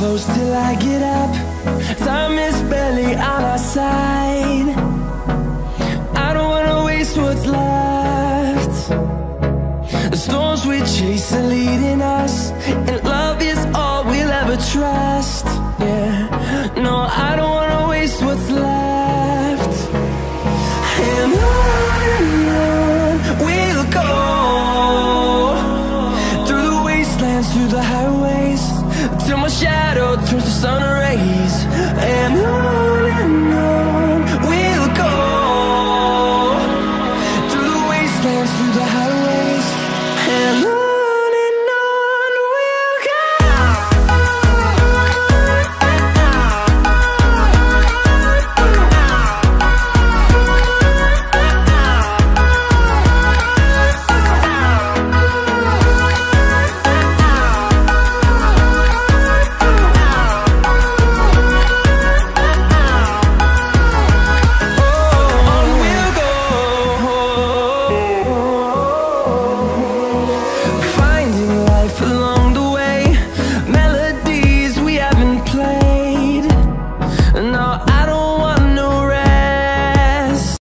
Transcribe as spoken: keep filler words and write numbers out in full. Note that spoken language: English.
close till I get up. Time is barely on our side. I don't wanna waste what's left. The storms we chase are leading us.